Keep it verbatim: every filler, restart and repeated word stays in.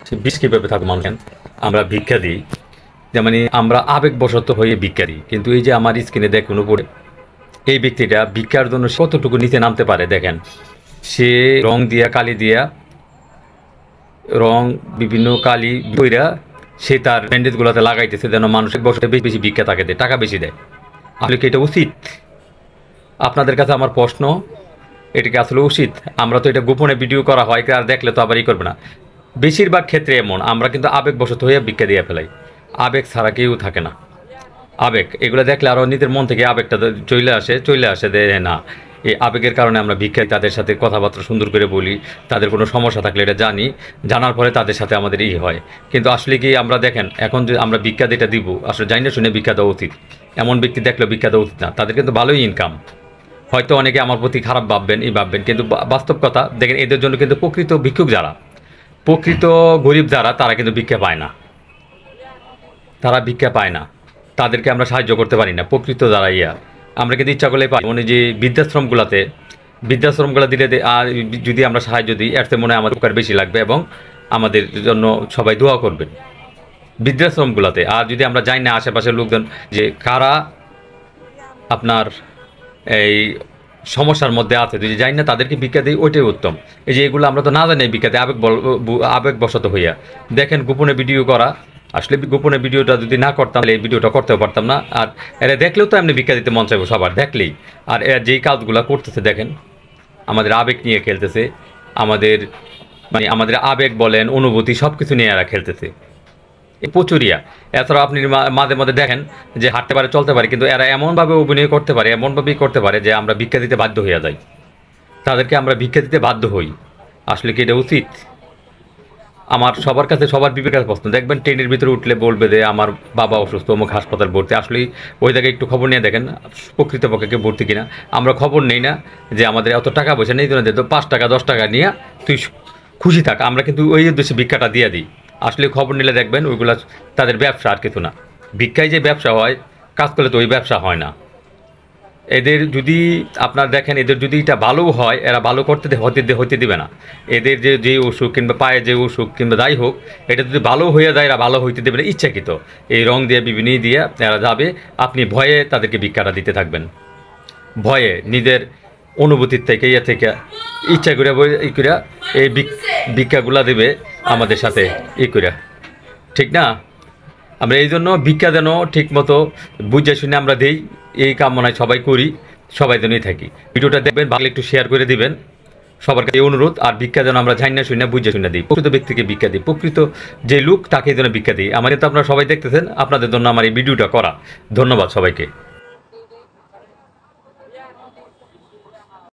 সে বিষ কীভাবে থাকবে মানুষ? আমরা ভিক্ষা দিই, যেমন আমরা আবেগবশত হয়ে ভিক্ষা দিই, কিন্তু এই যে আমার স্ক্রিনে দেখুন উপরে এই ব্যক্তিটা ভিক্ষার জন্য কতটুকু নিচে নামতে পারে দেখেন। সে রং দিয়া কালি দিয়া রং বিভিন্ন কালি বইরা সে তার ব্যান্ডেজগুলোতে লাগাইতেছে যেন মানুষের বছরে বেশি বেশি ভিক্ষা তাকে দেয়, টাকা বেশি দেয়। আসলে কি এটা উচিত? আপনাদের কাছে আমার প্রশ্ন, এটা কি আসলে উচিত? আমরা তো এটা গোপনে ভিডিও করা হয়, আর দেখলে তো আবার ই করবে না। বেশিরভাগ ক্ষেত্রে এমন আমরা কিন্তু আবেগবশত হয়ে ভিক্ষা দিয়ে ফেলাই, আবেগ ছাড়া কেউ থাকে না। আবেগ এগুলো দেখলে আরও নিজের মন থেকে আবেগটা চলে আসে চলে আসে দে না, এই আবেগের কারণে আমরা ভিক্ষা তাদের সাথে কথাবার্তা সুন্দর করে বলি, তাদের কোনো সমস্যা থাকলে এটা জানি, জানার পরে তাদের সাথে আমাদের ই হয়। কিন্তু আসলে কি আমরা দেখেন এখন যে আমরা ভিক্ষা যেটা দিব আসলে জানি না শুনে ভিক্ষা দেওয়া উচিত, এমন ব্যক্তি দেখলেও ভিক্ষা দেওয়া উচিত না। তাদের কিন্তু ভালোই ইনকাম, হয়তো অনেকে আমার প্রতি খারাপ ভাববেন এই ভাববেন, কিন্তু বাস্তব কথা দেখেন এদের জন্য কিন্তু প্রকৃত ভিক্ষুক যারা, প্রকৃত গরিব যারা, তারা কিন্তু ভিক্ষা পায় না, তারা ভিক্ষা পায় না, তাদেরকে আমরা সাহায্য করতে পারি না। প্রকৃত যারা ইয়া আমরা কিন্তু ইচ্ছা করলে পাই, মানে যে বৃদ্ধাশ্রমগুলোতে বৃদ্ধাশ্রমগুলো দিলে আর যদি আমরা সাহায্য দিই এর চেয়ে মনে হয় আমাদের উপকার বেশি লাগবে এবং আমাদের জন্য সবাই দোয়া করবেন বৃদ্ধাশ্রমগুলোতে। আর যদি আমরা যাই না আশেপাশের লোকজন যে কারা আপনার এই সমস্যার মধ্যে আছে, যদি যাই না তাদেরকে ভিক্ষা দিই, ওইটাই উত্তম। এই যে এগুলো আমরা তো না জানি ভিক্ষা দিই আবেগ আবেগবশত হইয়া। দেখেন গোপনে ভিডিও করা, আসলে গোপনে ভিডিওটা যদি না করতাম তাহলে এই ভিডিওটা করতেও পারতাম না। আর এরা দেখলেও তো এমনি ভিক্ষা দিতে মন চাইবো সবার দেখলেই। আর এরা যেই কাজগুলো করতেছে দেখেন, আমাদের আবেগ নিয়ে খেলতেছে, আমাদের মানে আমাদের আবেগ বলেন অনুভূতি সব কিছু নিয়ে এরা খেলতেছে, প্রচুরিয়া। এছাড়াও আপনি মাঝে মাঝে দেখেন যে হাঁটতে পারে চলতে পারে, কিন্তু এরা এমনভাবে অভিনয় করতে পারে এমনভাবেই করতে পারে যে আমরা ভিক্ষা দিতে বাধ্য হইয়া যাই, তাদেরকে আমরা ভিক্ষা দিতে বাধ্য হই। আসলে কি এটা উচিত? আমার সবার কাছে সবার বিবেকের প্রশ্ন। দেখবেন ট্রেনের ভিতরে উঠলে বলবে যে আমার বাবা অসুস্থ, অমুক হাসপাতাল ভর্তি। আসলে ওই জায়গায় একটু খবর নিয়ে দেখেন প্রকৃতপক্ষে কেউ ভর্তি কিনা। আমরা খবর নেই না যে আমাদের এত টাকা পয়সা নেই, তো পাঁচ টাকা দশ টাকা নিয়ে তুই খুশি থাক, আমরা কিন্তু ওই উদ্দেশ্যে ভিক্ষাটা দিয়ে দিই। আসলে খবর নিলে দেখবেন ওইগুলা তাদের ব্যবসা, আর কিছু না। ভিক্ষায় যে ব্যবসা হয়, কাজ করলে তো ওই ব্যবসা হয় না। এদের যদি আপনার দেখেন এদের যদি এটা ভালো হয়, এরা ভালো করতে হতে হতে দিবে না। এদের যে যে অসুখ কিংবা পায়ে যে অসুখ কিংবা যাই হোক, এটা যদি ভালো হয়ে যায় এরা ভালো হইতে দেবে না ইচ্ছাকৃত। এই রং দিয়ে বিভিন্ন দিয়ে এরা যাবে, আপনি ভয়ে তাদেরকে ভিক্ষাটা দিতে থাকবেন, ভয়ে নিজের অনুভূতির থেকে ইয়ে থেকে ইচ্ছা করে ই করে এই ভিক্ষাগুলা দেবে আমাদের সাথে ই করে, ঠিক না? আমরা এই জন্য ভিক্ষা যেন ঠিক মতো বুঝে শুনে আমরা দিই, এই কামনায় সবাই করি, সবাই যেনই থাকি। ভিডিওটা দেখবেন, ভালো একটু শেয়ার করে দিবেন, সবার কাছে অনুরোধ। আর ভিক্ষা যেন আমরা জানি না শুনে বুঝে শুনে দিই, প্রকৃত ব্যক্তিকে ভিক্ষা দিই, প্রকৃত যে লোক তাকে যেন ভিক্ষা দিই। আমার তো আপনারা সবাই দেখতেছেন, আপনাদের জন্য আমার এই ভিডিওটা করা। ধন্যবাদ সবাইকে।